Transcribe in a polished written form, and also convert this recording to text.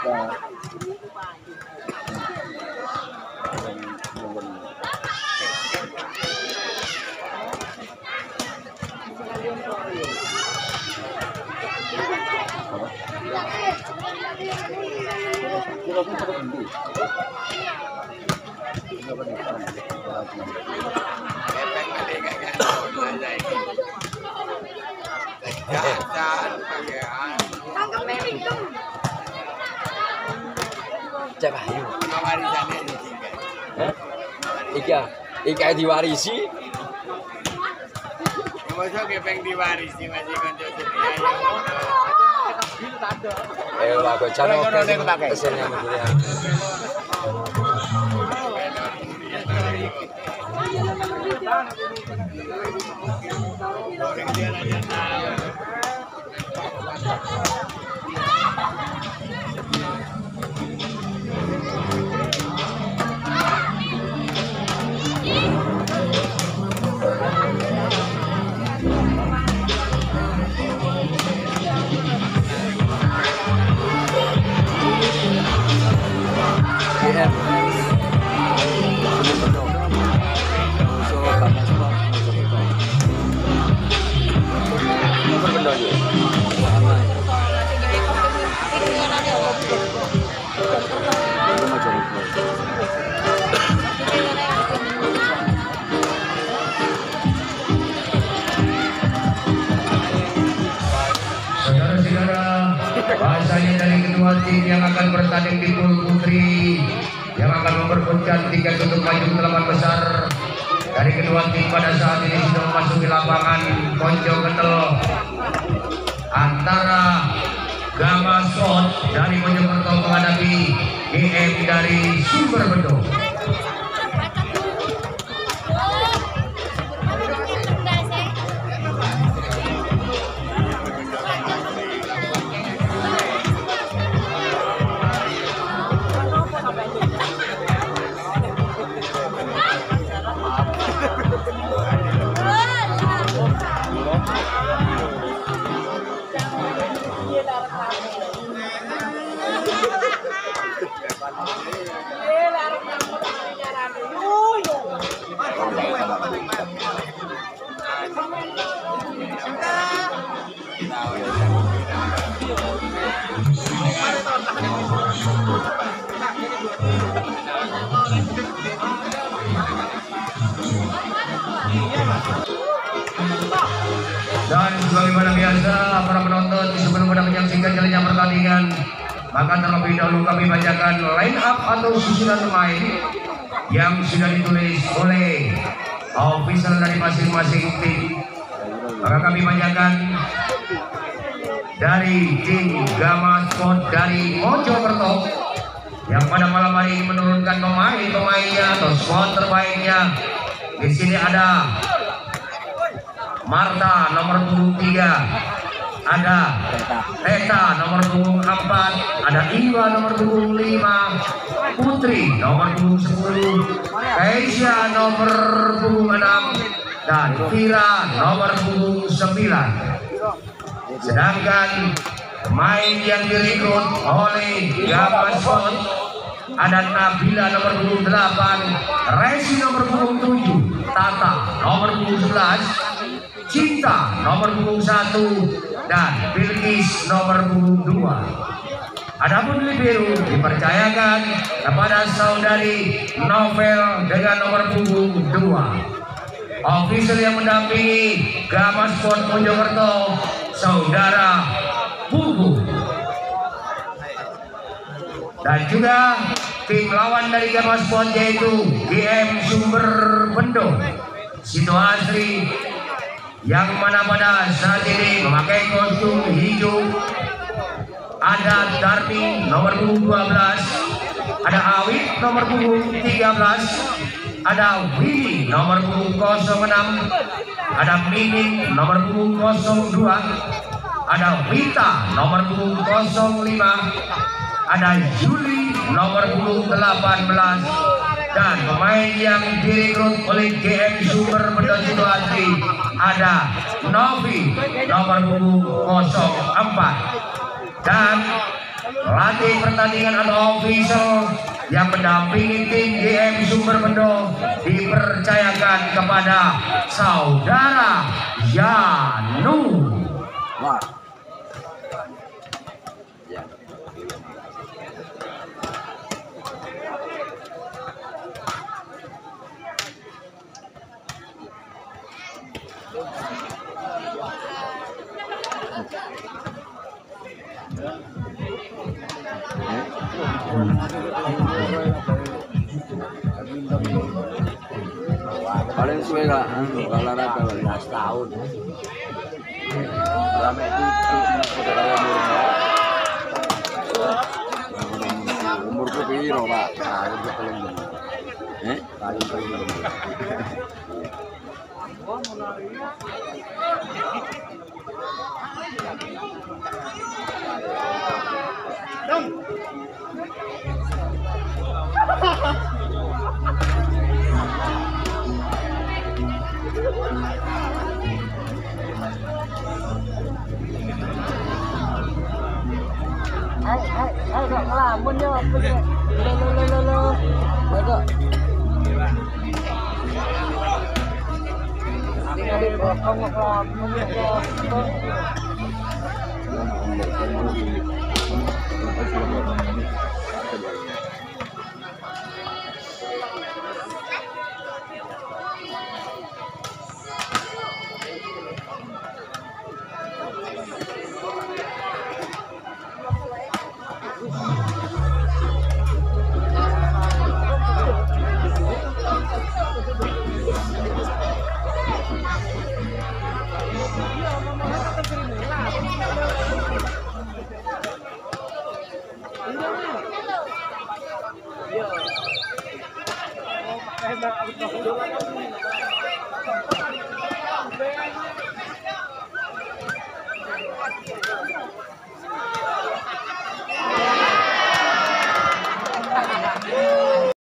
Cek ayo. Ika diwarisi. Masa kepeng diwarisi masih kanca setia. Aku channel kesennya begini. Bahasanya dari kedua tim yang akan bertanding di pool putri yang akan memperebutkan tiket untuk maju ke 8 besar dari kedua tim pada saat ini sudah memasuki lapangan Mojokerto antara Gama Sport dari Mojokerto menghadapi GM dari Sumberbendo. Dan sebagaimana biasa para penonton sebelum menyaksikan jalannya pertandingan, maka terlebih dahulu kami bacakan line up atau susunan pemain yang sudah ditulis oleh official dari masing-masing tim. Maka kami bacakan dari tim Gama Sport dari Mojokerto yang pada malam hari ini menurunkan pemain-pemainnya atau squad terbaiknya. Di sini ada Marta nomor punggung 3, ada Eta nomor punggung 4, ada Iwa nomor punggung 5, Putri nomor punggung 10, Keisha nomor punggung 6, dan Vira nomor punggung 9. Sedangkan pemain yang direkrut oleh Gama Sport ada Nabila nomor punggung 8, Resi nomor punggung 7, Tata nomor punggung 11, Cinta nomor punggung 1, dan Bilkis nomor punggung 2. Adapun libero dipercayakan kepada saudari Novel dengan nomor punggung 2. Official yang mendampingi Gama Sport Mojokerto, saudara Pugu. Dan juga tim lawan dari Gama Sport yaitu GM Sumberbendo, Sito Asri, yang mana pada saat ini memakai kostum hijau. Ada Darmi nomor punggung 12, ada Awit nomor punggung 13, ada Willy nomor punggung 06, ada Mimin nomor punggung 02, ada Wita nomor punggung 05, ada Juli nomor punggung 18, dan pemain yang direkrut oleh GM Sumberbendo Sito Asri ada Novi nomor punggung 04. Dan latih pertandingan atau official yang mendampingi tim GM Sumberbendo dipercayakan kepada saudara Yanu. Wah. Ya. Paling suwe gak olahraga 12 tahun. Rame itu umurku piro, Pak? Paling Ayo kok ngelamun yo, lo. Ayo kok. Tinggal di bawah ngelamun yo.